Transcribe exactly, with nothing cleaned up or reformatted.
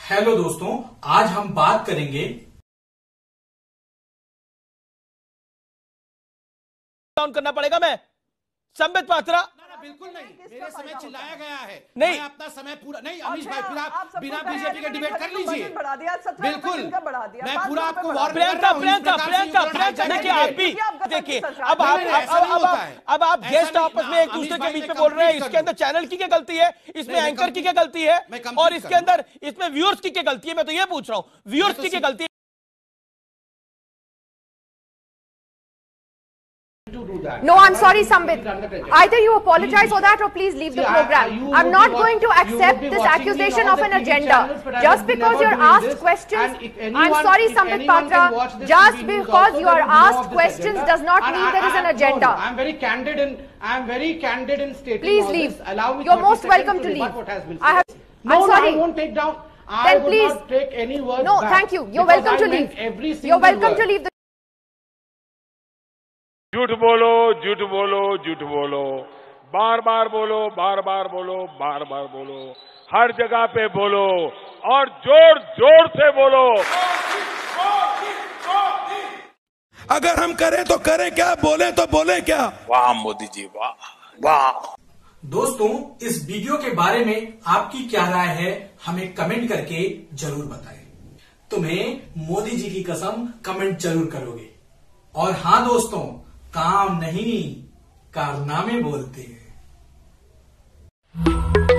Hello दोस्तों, आज हम बात करेंगे डाउन करना पड़ेगा। मैं संबित पात्रा बिल्कुल नहीं, मेरे समय चिल्लाया गया है। नहीं, मैं अपना समय पूरा नहीं। अमीश भाई फिर आप बिना बीजेपी के डिबेट कर लीजिए। बिल्कुल, मैं पूरा आपको वार्न कर प्रियंका रहा हूं। प्रियंका प्रियंका प्रियंका देखिए, आप भी देखिए, अब आप अब अब आप गेस्ट आपस में एक दूसरे के बीच में बोल रहे हैं। इसके अंदर चैनल की क्या गलती है, इसमें एंकर की क्या गलती है, और इसके अंदर इसमें व्यूअर्स की क्या गलती है? मैं तो ये पूछ रहा हूं, व्यूअर्स की क्या गलती है? No, I'm sorry, Sambit. Either you apologize for that or please leave the program. I'm not going to accept this accusation of an agenda. Just because you're asked questions, I'm sorry, Sambit Patra, just because you are asked questions does not mean there is an agenda. I'm very candid in, I'm very candid in stating. Please leave. You're most welcome to leave. I have, I'm sorry. I won't take down. I Then will please. not take any words No, back. thank you. You're welcome to leave. You're welcome to leave the झूठ बोलो, झूठ बोलो, झूठ बोलो, बार बार बोलो, बार बार बोलो, बार बार बोलो, हर जगह पे बोलो और जोर जोर से बोलो। अगर हम करें तो करें क्या, बोले तो बोले क्या। वाह मोदी जी, वाह वाह। दोस्तों, इस वीडियो के बारे में आपकी क्या राय है, हमें कमेंट करके जरूर बताएं। तुम्हें मोदी जी की कसम कमेंट जरूर करोगे। और हाँ दोस्तों, काम नहीं कारनामे बोलते हैं।